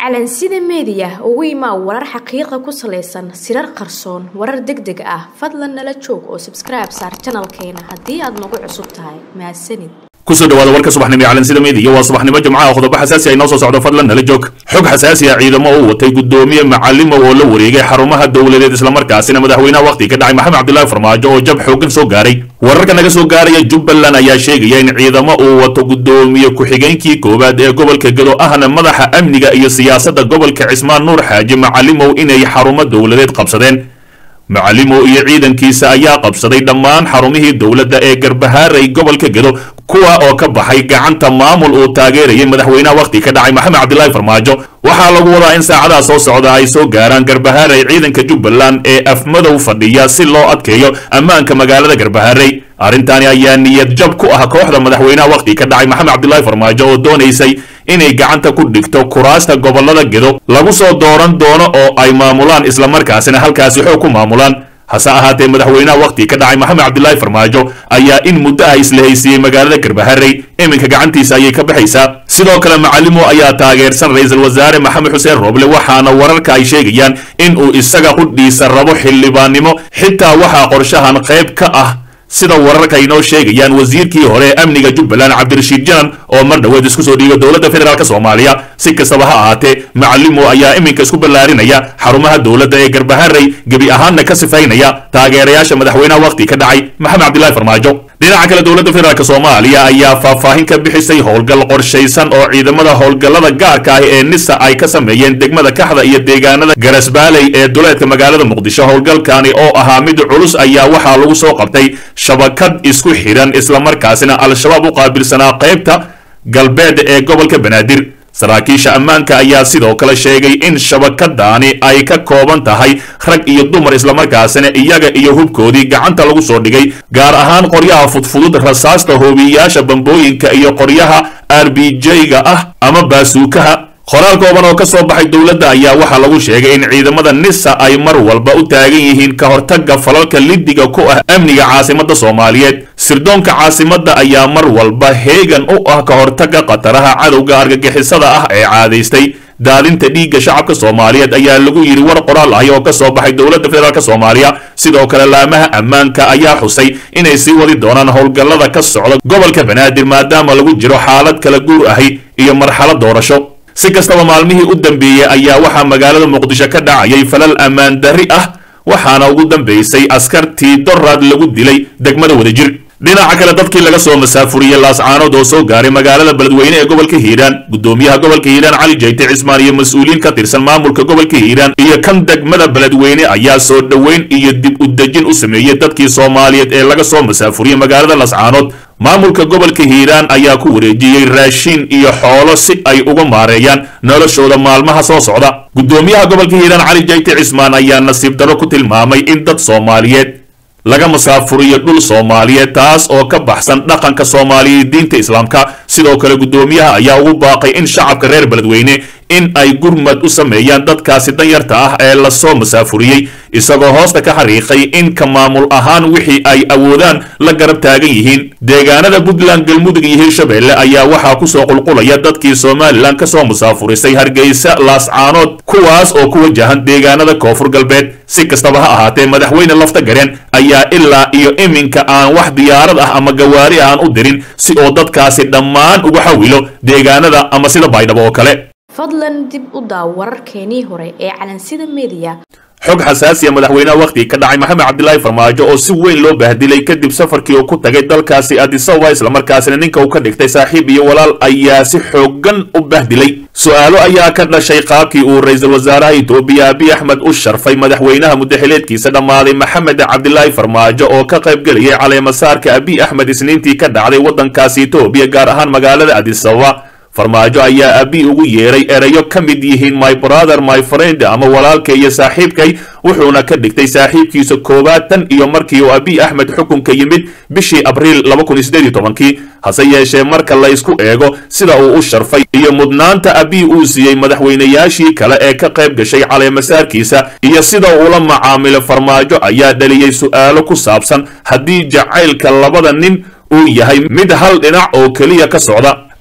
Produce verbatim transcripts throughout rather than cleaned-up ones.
calansida media ugu imaa warar xaqiiqo ku saleysan sirar qarsoon warar degdeg ah fadlan nala joog oo subscribe saar channelkeena hadii aad nagu cusub tahay mahadsanid kusoo dhawaada warka subaxnimo ee calansida media waa subaxnimo jimcaha qodobo xasaasi ah inoo soo socdo fadlan nala joog xog xasaasi ah ciidamo oo watay gudoomiye macallimo oo la wareegay xarumaha dawladeed isla markaasina madaxweynaha waqti ka dhacay maxamed cabdullaahi farmaajo oo jab xoogan soo gaaray wararka naga soo gaaraya Jubbaland ayaa sheegaya in ciidamo uu wato gudoomiye ku xigeenkii koobaad ee gobolka Gedo ahna madaxa amniga iyo siyaasadda gobolka Cismaan Nuur Xaaji Macallimo inay xarumo dawladeed qabsadeen Macallimo iyo ciidankiisa ayaa qabsaday dhammaan xarumihii dawladda ee Garbahaaray gobolka Gedo kuwa oo ka baxay gacanta maamul oo taageerayay madaxweynaha waqti ka dhacay maxamed cabdullaahi farmaajo waxaa lagu wadaa in saacadaha soo socda ay soo gaaraan Garbahaaray ciidanka Jubbaland ee afmadow fadhiya si loo adkeeyo ammaanka magaalada Garbahaaray arintani ayaa niyad jab ku ah kooxda madaxweynaha waqti ka dhacay maxamed cabdullaahi farmaajo oo doonaysay inay gacanta ku dhigto kuraasta gobolada Gedo lagu soo dooran doono oo ay maamulaan isla markaasina halkaasi xoog ku maamulaan hase ahaatee madaxweynaha waqti ka dhacay maxamed cabdullaahi farmaajo ayaa in muddo ah isla haysiiyay magaalada Garbahaaray iminka gacantiisa ayay ka baxaysaa sidoo kale Macallimo ayaa taageersan ra'iisul wasaare maxamed xuseen Roble waxaana wararka ay sheegayaan in uu isaga qudhiisa rabo xildhibaannimo xitaa waxa qorshahan qayb ka ah sida wararka inoo sheegayaan wasiirkii hore amniga Jubbaland Cabdirashiid Janan oo mar dhaweed isku soo dhiibay dawladda federaalka Soomaaliya si kastaba ha ahaatee Macallimo ayaa iminka isku ballaarinaya xarumaha dawladda ee Garbahaaray gabi ahaanna ka sifaynaya taageerayaasha madaxweynaha waqti ka dhacay maxamed cabdullaahi farmaajo dhinaca kale dawladda federaalka Soomaaliya ayaa faahfaahin ka bixisay howlgal qorshaysan oo ciidamada howlgallada gaarka ah ee Nisa ay ka sameeyeen degmada Kaxda iyo deegaanada Garasbaaley ee duleedka magaalada Muqdisho howlgalkani oo ahaa mid culus ayaa waxaa lagu soo qabtay shabakad isku xiran isla markaasina al-shabaab u qaabilsanaa qaybta galbeed ee gobolka Banaadir saraakiisha ammaanka ayaa sidoo kale sheegay in shabakadaani ay ka kooban tahay rag iyo dumar isla markaasina iyaga iyo hubkoodii gacanta lagu soo dhigay gaar ahaan qoryaha fudfudud rasaasta hoobiyaasha bambooyinka iyo qoryaha R B J-ga ah ama baasuukaha qoraal kooban oo ka soo baxay dawladda ayaa waxaa lagu sheegay in ciidamada Nisa ay mar walba u taagan yihiin ka hortagga falalka lidiga ku ah amniga caasimadda Soomaaliyeed sirdoonka caasimadda ayaa mar walba heegan u ah ka hortagga qataraha cadowga argagixisada ah ee caadaystay daadinta dhiigga shacabka Soomaaliyeed ayaa lagu yiri war qoraal ah oo ka soo baxay dawladda federaalka Soomaaliya sidoo kale laamaha ammaanka ayaa xusay inay sii wadi doonaan howlgallada ka socda gobolka Banaadir maadaama lagu jiro xaalad kala guur ahi iyo marxalad doorasho si kastaba maalmihii u dambeeyay ayaa waxaa magaalada Muqdisho ka dhacayay falal ammaan dari ah waxaana ugu dambeysay askartii Dorad lagu dilay degmada Wadajir dhinaca kale dadkii laga soo masaafuriyay Laascaanood oo soo gaaray magaalada Beledweyne ee gobolka Hiiraan gudoomiyaha gobolka Hiiraan Cali Jeyte Cismaan iyo mas'uuliyiin ka tirsan maamulka gobolka Hiiraan iyo kan degmada Beledweyne ayaa soo dhaweyn iyo dib u dejin u sameeyay dadkii Soomaaliyeed ee laga soo masaafuriyay magaalada Laascaanood maamulka gobolka Hiiraan ayaa ku wareejiyay raashin iyo xoolo si ay uga maareeyaan noloshooda maalmaha soo socda gudoomiyaha gobolka Hiiraan Cali Jeyte Cismaan ayaa nasiib darro ku tilmaamay in dad Soomaaliyeed laga masaafuriyo dhul Soomaaliyeed taas oo ka baxsan dhaqanka Soomaaliyeed diinta Islaamka sidoo kale gudoomiyaha ayaa ugu baaqay in shacabka reer Beledweyne in ay gurmad u sameeyaan dadkaasi danyarta ah ee la soo masaafuriyay isagoo hoosta ka xariiqay in ka maamul ahaan wixii ay awoodaan la garab taagan yihiin deegaanada Puntland Galmudug iyo Hirshabelle ayaa waxaa ku soo qulqulaya dadkii Soomaaliland ka soo masaafurisay Hargeysa Laascaanood kuwaas oo ku wajahan deegaanada Koonfur Galbeed si kastaba ha ahaatee madaxweyne lafta gareen ayaa ilaa iyo iminka aan wax diyaarad ah ama gawaari aan u dirin si oo dadkaasi dhammaan ugu xawilo deegaanada ama sida Baydhabo oo kale fadlan dib u daaw wararkeenii hore ee calansida media xog xasaasi ah madaxweynaha waqti ka dhacay maxamed cabdullaahi farmaajo oo si weyn loo bahdilay kadib safarkii uu ku tagay dalkaasi Addis Ababa isla markaasina ninka uu ka dhigtay saaxiib iyo walaal ayaa si xoogan u bahdilay su'aalo ayaa ka dhashay qaabkii uu ra'iisul wasaaraha Itoobiya Abiy Ahmed u sharfay madaxweynaha muddaxileedkiisa dhamaaday maxamed cabdullaahi farmaajo oo ka qayb galay caleemasaarka Abiy Ahmed isniintii ka dhacday wadankaasi Itoobiya gaar ahaan magaalada Addis Ababa farmaajo ayaa Abiy ugu yeeray erayo ka mid yihiin my brother my friend ama walaalkay iyo saaxiibkay wuxuuna ka dhigtay saaxiibkiisa koobaad tan iyo markii uu Abiy Ahmed xukunka yimid bishii Abriil laba kun iyo siddeed iyo toban hase yeeshee marka la isku eego sida uu u sharfay iyo mudnaanta Abiy uu siiyay madaxweynayaashii kale ee ka qayb gashay caleemasaarkiisa iyo sida uu la macaamilay farmaajo ayaa dhaliyay su'aalo ku saabsan haddii jacaylka labada nin uu yahay mid hal dhinac oo kaliya ka socda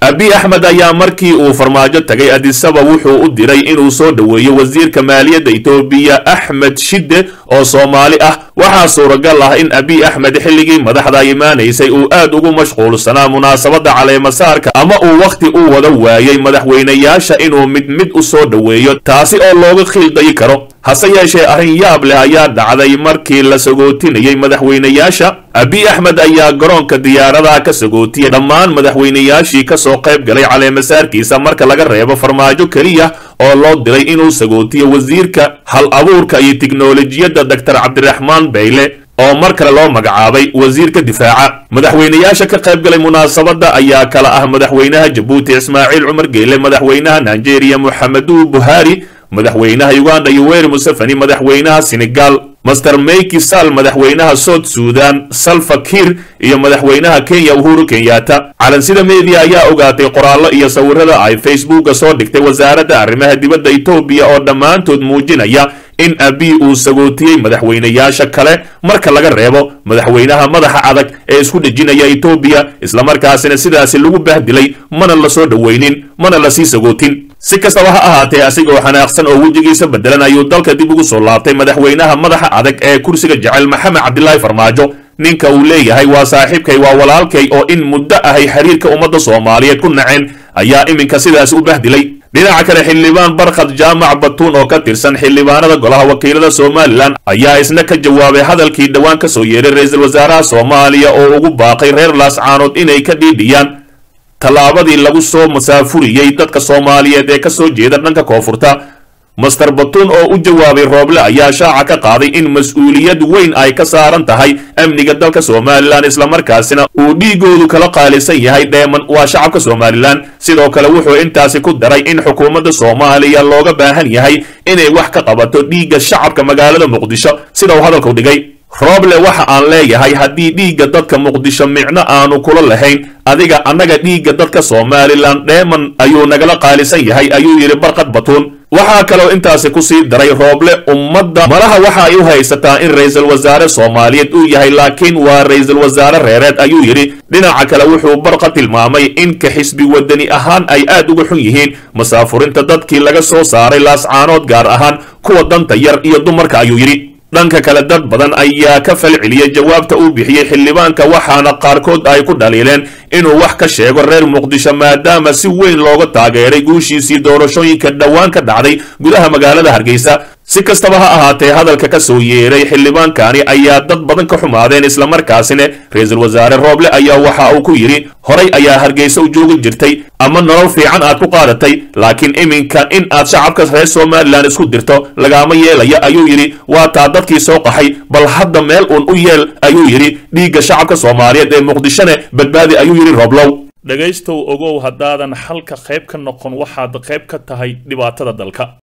abiy axmed ayaa markii uu farmaajo tagay addis ababa wuxuu u diray inuu soo dhaweeyo wasiirka maaliyadda Itoobiya Axmed Shide oo Soomaali ah waxaa suuragal ah in abiy axmed xilligii madaxda imaanaysay uu aad ugu mashquulsanaa munaasabada caleemasaarka ama uu waqti u wada waayay madaxweynayaasha inuu mid mid u soo dhaweeyo taasi oo looga khilday karo hase yeeshee arrin yaab leh ayaa dhacday markii la sagootinayay madaxweynayaasha abiy axmed ayaa garoonka diyaaradaha ka sagootiyay dhammaan madaxweynayaashii ka soo qayb galay caleemasaarkiisa marka laga reebo farmaajo kaliya oo loo diray inuu sagootiyo wasiirka hal abuurka iyo tiknoolajiyadda doctor cabdiraxmaan bayle oo mar kale loo magacaabay wasiirka difaaca madaxweynayaasha ka qayb galay munaasabada ayaa kala ah madaxweynaha Jabuuti Ismaaciil Cumar Geele madaxweynaha Nigeria Muhammadu Buhari madaxweynaha Uganda Yoweri Museveni madaxweynaha Senegal Master Macky Sall madaxweynaha South Sudan Salva Kiir iyo madaxweynaha Kenya Uhuru Kenyatta calansida media ayaa ogaatay qoraallo iyo sawirada ay Facebook soo dhigtay wasaaradda arrimaha dibadda Itoobiya oo dhammaantood muujinaya in abiy uu sagootiyay madaxweynayaasha kale marka laga reebo madaxweynaha madaxa adag ee isku dhijinaya Itoobiya isla markaasina sidaasi lagu bahdilay mana la soo dhaweynin mana la sii sagootin si kastaba ha ahaatee asigoo xanaaqsan oo wajigiisa bedelan ayuu dalka dib ugu soo laabtay madaxweynaha madaxa adag ee kursiga jecel Maxamed Cabdilaahi Farmaajo ninka uu leeyahay waa saaxiibkay waa walaalkay oo in muddo ahay xiriirka ummadda Soomaaliyeed ku naceen ayaa iminka sidaas u bahdilay dhinaca kale xildhibaan Barkhad Jaamac Batuun oo ka tirsan xildhibaanada golaha wakiilada Soomaaliland ayaa isna ka jawaabay hadalkii dhawaan ka soo yeeray ra'iisul wasaaraha Soomaaliya oo ugu baaqay reer Laascaanood inay ka dhiidhiyaan talaabadii lagu soo masaafuriyay dadka Soomaaliyeed ee ka soo jeeda dhanka koonfurta Master Batuun oo u jawaabay Rooble ayaa shaaca ka qaaday in mas'uuliyad weyn ay ka saaran tahay amniga dalka Soomaaliland isla markaasina uu dhiigoodu kala qaalisan yahay dheeman waa shacabka Soomaaliland sidoo kale wuxuu intaasi ku daray in xukuumadda Soomaaliya looga baahan yahay inay wax ka qabato dhiigga shacabka magaalada Muqdisho sida uu hadalku dhigay Rooble waxa aan leeyahay haddii dhiigga dadka Muqdisho micno aanu kula lahayn adiga annaga dhiigga dadka Soomaaliland dheeman ayuu nagala qaalisan yahay ayuu yiri Barkhad Batuun waxaa kaloo intaasi ku sii daray Rooble ummadda malaha waxa ay u haysataa in ra'iisul wasaare Soomaaliyeed uu yahay laakiin waa ra'iisul wasaare reereed ayuu yiri dhinaca kale wuxuu Barkhad tilmaamay in ka xisbi wadani ahaan ay aad uga xun yihiin masaafurinta dadkii laga soo saaray Laascaanood gaar ahaan kuwa danta yar iyo dumarka ayuu yiri dhanka kale dad badan ayaa ka falceliyay jawaabta uu bixiyay xildhibaanka waxaana qaarkood ay ku dhaliileen inuu wax ka sheego reer Muqdisho maadaama si weyn looga taageeray guushiisii doorashooyinka dhawaan ka dhacday gudaha magaalada Hargeysa si kastaba ha ahaatee hadalka ka soo yeeray xildhibaankani ayaa dad badan ka xumaadeen isla markaasina ra'iisul wasaare Rooble ayaa waxa uu ku yiri horay ayaa Hargeysa u joogi jirtay ama nolol fiican aad ku qaadatay laakiin iminka in aad shacabka reer Soomaaliland isku dirto lagama yeelaya ayuu yiri waa taa dadkii soo qaxay bal hadda meel uun u yeel ayuu yiri dhiigga shacabka Soomaaliyeed ee Muqdishone badbaadi ayuu yiri Rooblow dhagaystow ogow haddaadan halka qayb ka noqon waxaad qayb ka tahay dhibaatada dalka.